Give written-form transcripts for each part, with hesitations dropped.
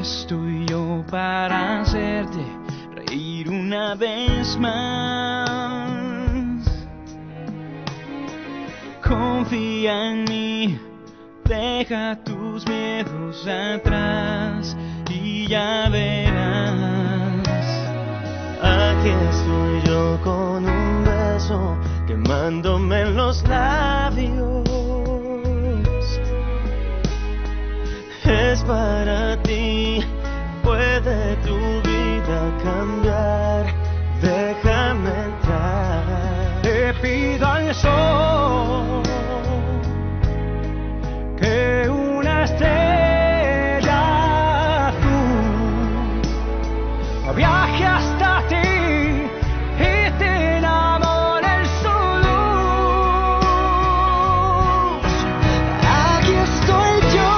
estoy yo para hacerte reír una vez más. Confía en mí, deja tus miedos atrás y ya verás. Aquí estoy yo con un beso quemándome en los labios. Es para ti, puede tu vida cambiar. Déjame entrar. Te pido al sol que una estrella azul viaje hasta ti y te enamore en su luz. Aquí estoy yo,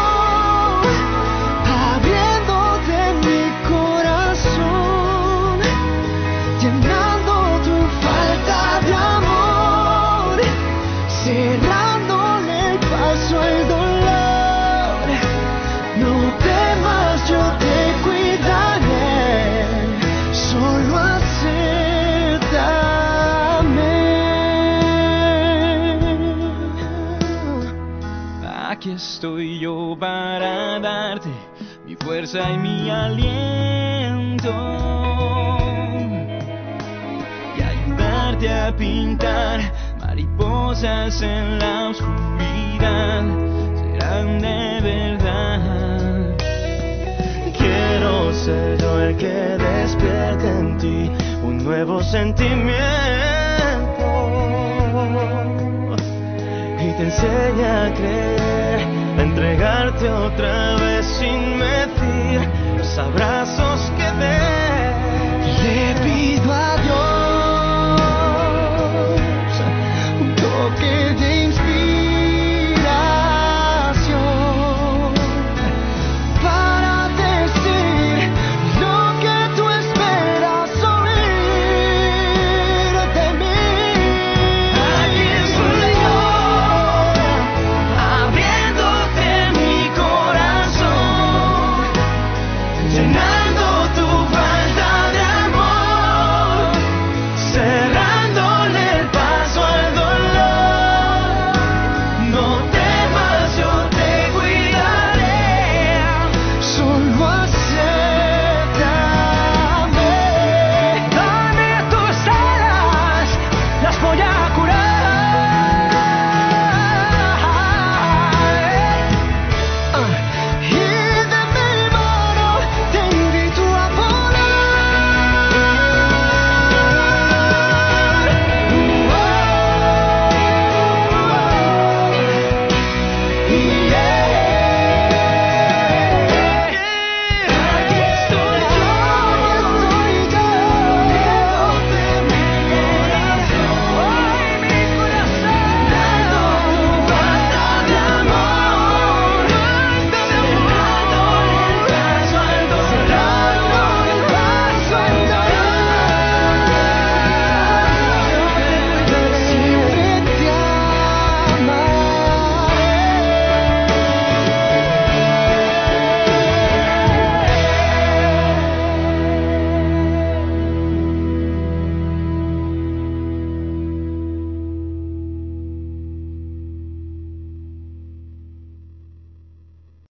abriéndote mi corazón, llenando tu falta de amor, cerrándole el paso al dolor. No temas, yo te cuidaré, solo acéptame. Aquí estoy yo para darte mi fuerza y mi aliento y ayudarte a pintar mariposas en la oscuridad. Serán de verdad. Quiero ser yo el que despierte en ti un nuevo sentimiento y te enseñe a creer, a entregarte otra vez sin medir los abrazos que des.